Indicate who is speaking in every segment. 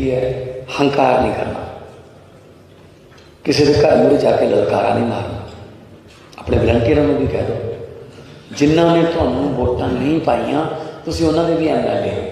Speaker 1: की है, हंकार नहीं करना, किसी के घर मुड़े जाके ललकारा नहीं मारना। अपने वलंटियरों को भी कह दो, जिन्होंने तुहानू वोटां नहीं पाइयां तुसीं उन्हां दे भी MLA हो।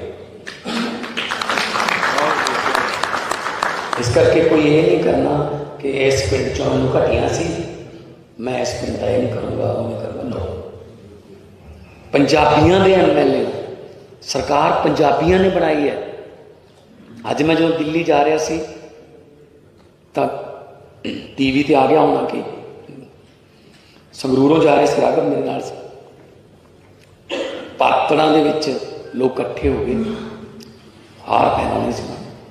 Speaker 1: इस करके कोई ये नहीं करना कि इस पिंड चों मैनूं घटिया सी, मैं इस पिंड का ये नहीं करूँगा वो नहीं करूँगा। नो, पंजाबियों के MLA सरकार पंजाबियों ने बनाई है। अज मैं जो दिल्ली जा रहा सी तो TV ते आ गया होना कि संगरूरों जा रहे सी, राघव मेरे नाल सी, पातड़ा दे विच लोग इकट्ठे हो गए, हार पहनाने से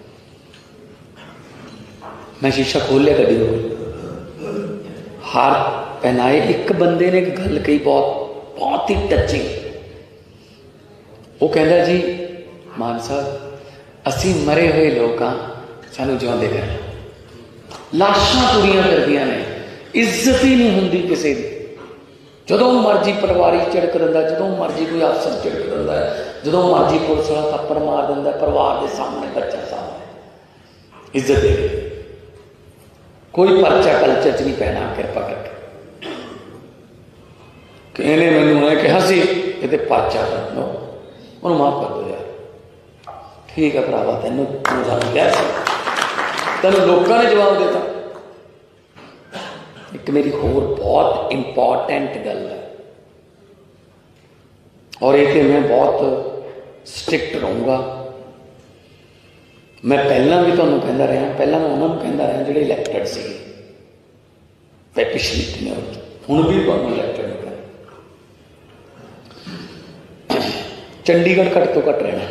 Speaker 1: मैं शीशा खोल लिया गड्डी को, हार पहनाए। एक बंदे ने एक गल कही बहुत बहुत ही टचिंग। वो कहता जी मान साहब असी मरे हुए लोग हाँ, सानू जिउंदे कर, लाशां पूरियां करदियां ने, इज्जत ही नहीं होंदी किसी की। जदों मर्जी पटवारी झिड़क दिंदा, जदों मर्जी कोई अफसर झिड़क दिंदा है, जदों मर्जी पुलिस वाला थप्पड़ मार दिंदा परिवार के सामने, बच्चा सामने। इज्जत दे कोई परचा कल्चर च नहीं पैना। कृपा करके कि इन्हें मैनू मैं कहा सी ये परचा कर लो, उन्होंने माफ कर दो यार, ठीक है भरावा तेनों क्या तेन लोगों ने जवाब देता। एक मेरी होर बहुत इंपॉर्टेंट गल है और ये मैं बहुत स्ट्रिक्ट रहूँगा। मैं पहला भी तुहानूं कहता रहा, पहला मैं उन्होंने कहता रहा जो इलैक्टेड से पिछली टेन्योर, हुण भी तुहानूं इलैक्टेड नहीं करना। चंडीगढ़ घट तो घट रहना,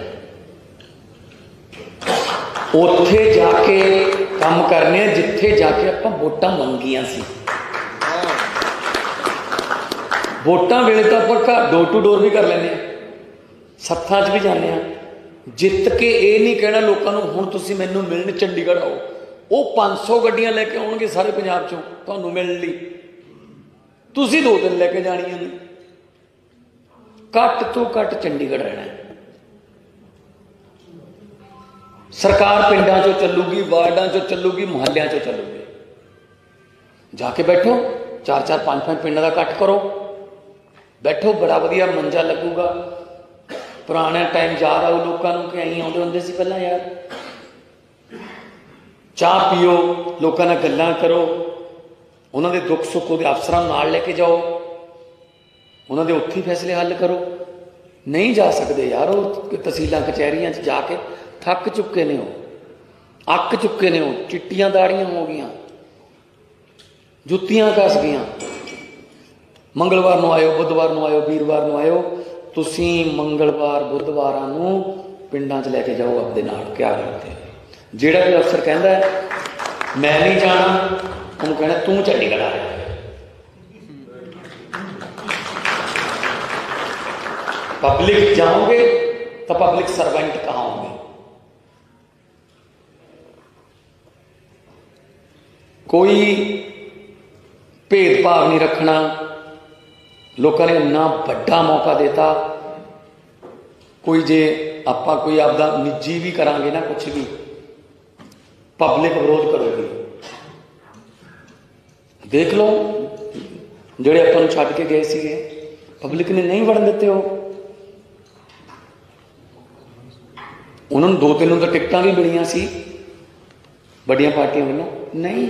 Speaker 1: उत्थे जाके काम करने जिथे जाके आपां वोटां मंगियां सी। वोटां वेले तो आप घर डोर टू डोर भी कर लें, सत्थां च भी जाने, जित के ये नहीं कहना लोगों को हुण तुसीं मैनूं मिलण चंडीगढ़ आओ, वो 500 गड्डियां लैके आउणगे सारे पंजाब चों तुहानूं मिलण लई, तुसीं 2 दिन लैके जाणियां ने। घट तो घट चंडीगढ़ रहना है। सरकार पिंडां चों चलूगी, वार्डां चों चलूगी, मुहल्लियां चों चलूगी। जाके बैठो, 4-4 5-5 पिंडां दा इकट्ठ करो, बैठो, बड़ा वधिया मंजा लगूगा। पुराने टाइम याद आओ लोगों को कि अं आउंदे हुंदे सी पहलां यार, चाह पीओ, लोगों नाल गल्लां करो, उन्होंने दुख सुख वो अफसरां नाल लैके जाओ, उन्होंने उत्थे ही फैसले हल करो। नहीं जा सकते यार, वो तहसीलां कचहरियां जाके थक चुके ने, हो अक चुके ने, हो चिट्टियां दाड़ियां हो गई, जुत्तियां घस गई। मंगलवार को आयो, बुधवार को आयो, वीरवार को आयो, तुसी मंगलवार बुधवार नूं पिंडां च लैके जाओ अपने नाल। क्या करते जेड़ा भी अफसर कहता है मैं नहीं जाना, उन्होंने कहना तू चंडीगढ़ आ रहा है। पब्लिक जाओगे तो पब्लिक सर्वेंट कहाँ होंगे? कोई भेदभाव नहीं रखना। लोगों ने इन्ना बड़ा मौका देता, कोई जे आपां कोई आपदा निजी भी करांगे ना, कुछ भी पब्लिक विरोध करोगी। देख लो जेड़े आपां नूं छड्ड के गए सीगे, पब्लिक ने नहीं वड़न दिते। हो उन्होंने 2-3 तो टिकटां भी मिलियां सी बड़ियां पार्टियां वालों, नहीं।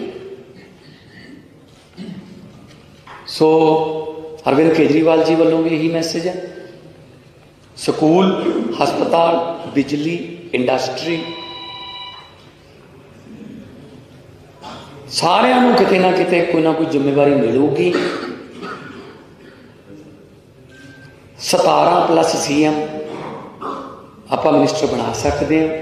Speaker 1: सो अरविंद केजरीवाल जी वालों भी यही मैसेज है। स्कूल, हस्पताल, बिजली, इंडस्ट्री सारिਆਂ ਨੂੰ किते ना किते कोई ना कोई जिम्मेवारी मिलूगी। 17+ CM आप मिनिस्टर बना सकते हैं।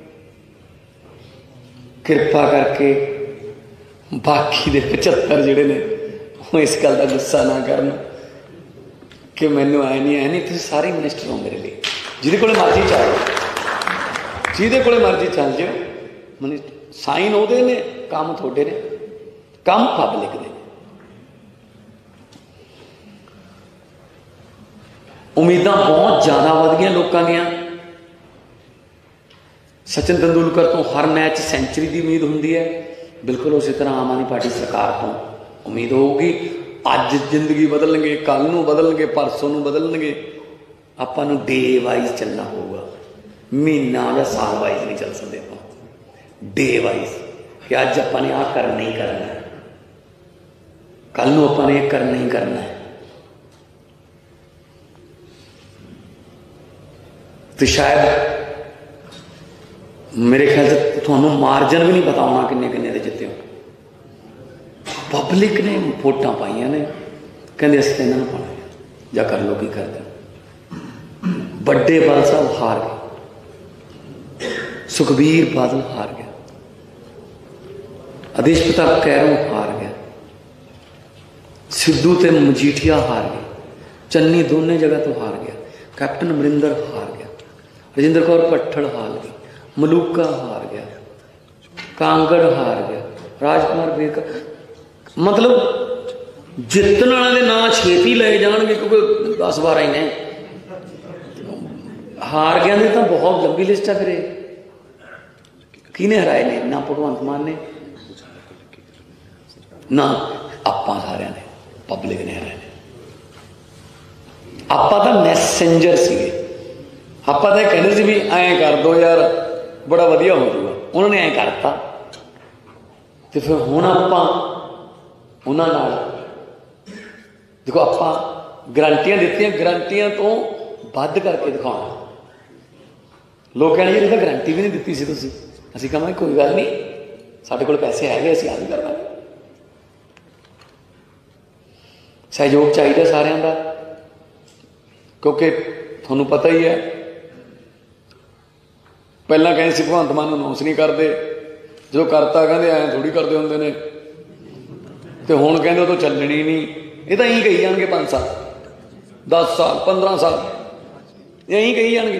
Speaker 1: कृपा करके बाकी दे 75 जिहड़े ने वो इस गल का गुस्सा ना करन कि मैनू आए नहीं तुसीं सारे मिनिस्टर हो मेरे लिए। जिहदे कोले मर्जी चल जाओ, जिहदे कोले मर्जी चल जाओ, साइन उहदे ने, काम तुहाडे ने, काम पब्लिक दे। उम्मीदां बहुत ज़्यादा वध गईयां लोकां दीयां। सचिन तेंदुलकर तो हर मैच सेंचुरी की उम्मीद होंगी है, बिल्कुल उसी तरह आम आदमी पार्टी सरकार तो उम्मीद होगी। अज जिंदगी बदलणगे, कल नूं बदलणगे, परसों नूं बदलणगे, आपां नूं डे वाइज चलना होगा, महीना या साल वाइज नहीं चल सकते आप, डे वाइज कि अज आपां ने आह करना ही करना है, कल नूं आपां ने करना ही करना है। तो शायद मेरे ख्याल से थानू मार्जन भी नहीं पता होना किन्ने किन्ने दे जिते हो। पब्लिक ने वोटां पाइया ने, कहते असं इन्हों पाना या कर लो की करते। बड़े बादल साहब हार गए, सुखबीर बादल हार गया, आदेश प्रताप कैरों हार गया, सिद्धू ते मजीठिया हार गए, चन्नी दोनों जगह तो हार गया, कैप्टन अमरिंदर हार गया, राजिंदर कौर भट्टड़ हार गई, मलूका हार गया, कांगड़ हार गया, राजकुमार बेकर, मतलब जितने वाले नाम छेती ले जाएंगे क्योंकि 10-12 ही ने, हार गया ने तो बहुत लंबी लिस्ट है। फिर किने हराए ने? ना भगवंत मान ने, ना आपां सारिਆਂ ने, पब्लिक ने हराए ने। आपां तो मैसेंजर सीगे, आपां तो कहते सी भी ऐ कर दो यार बड़ा वधिया हो जाऊगा, उन्होंने ऐ करता। तो फिर हुण आपां उन्हां नाल देखो, आपां गारंटियां दित्तियां, गारंटियां तो वध करके दिखाउणा। लोग कहने जी तो गारंटी भी नहीं दित्ती सी तुसीं, असीं कहांगे कोई गल नहीं, साडे कोल पैसे हैगे, असीं आ भी कर लांगे। सहयोग चाहिए सारिਆਂ ਦਾ, क्योंकि तुहानूं पता ही है पहला कहते सी भगवंत मान अनाउंस नहीं करते, जो करता कहते ऐ थोड़ी करते होंगे ने, तो हुण कहते तो चलनी नहीं। ये तो यही कही जाएंगे 5 साल 10 साल 15 साल यही कही जाएंगे।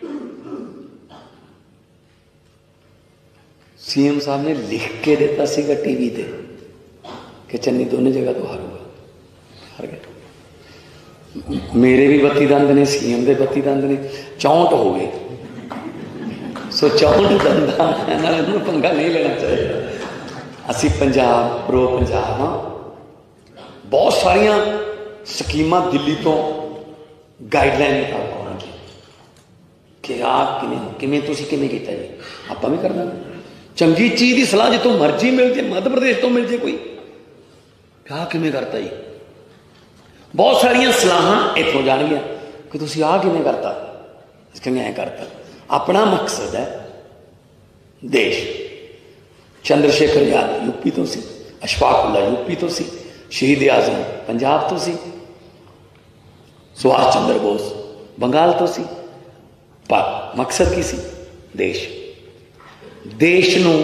Speaker 1: सीएम साहब ने लिख के दिता सीगा टीवी ते कि चन्नी दोनों जगह तो हारूगा, हार गया। मेरे भी 32 दंद ने, सीएम के 32 दंद ने, 64 हो गए। सो 64 दंदा पंगा नहीं लेना चाहिए। असी पंजाब प्रो पंजाब हाँ, बहुत सारिया स्कीमां दिल्ली तो गाइडलाइन निकाल पाएंगे कि आप किमें तुसीं किमें कीता जी, आपां भी करना। चंगी चीज़ की सलाह जितों मर्जी मिल जाए, मध्य प्रदेश तो मिल जाए कोई, क्या किमें करता जी, बहुत सारिया सलाहां इत्थों जाणगियां कि तुसीं आ किमें करता, कहेंगे ऐ करता। अपना मकसद है देश। चंद्रशेखर आजाद यूपी तो सी, अशफाक उल्ला यूपी तो सी, शहीद आजम पंजाब तो सी, सुभाष चंद्र बोस बंगाल तो सी, पर मकसद की सी देश। देश नूं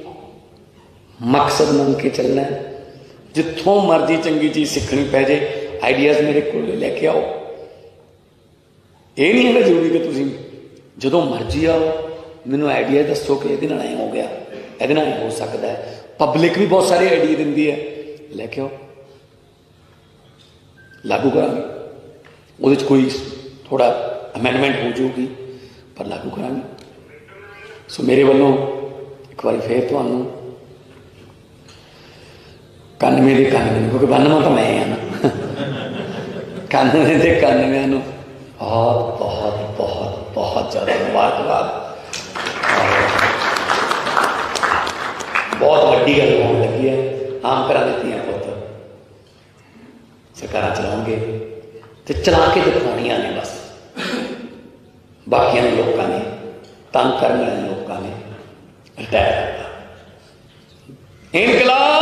Speaker 1: मकसद मान के चलना है। जिथों मर्जी चंगी चीज़ सीखनी पै जाए, आइडियाज़ मेरे को लेके आओ। ये नहीं है जरूरी कि तुसीं जो मर्जी आओ मैनू आइडिया दसो कि ये ऐ हो गया, ये हो सकता है। पब्लिक भी बहुत सारे आइडिया दिंदी है, लैके आओ, लागू करांगे। वो कोई थोड़ा अमेंडमेंट हो जाऊगी पर लागू करांगे। सो मेरे वालों एक बार फिर तुहानूं 91 के 91, क्योंकि 92 तो मैं हाँ ना, 91 के 91 बहुत बहुत बहुत बहुत ज़्यादा मुबारकबाद। बहुत वड्डी गल होने लगी है। आम करा दी पुत सरकार चलाओगे तो चला के दिखानिया ने, बस बाकिया लोगों ने तंग करने वाले लोगों ने रिटायर करता। इनकलाब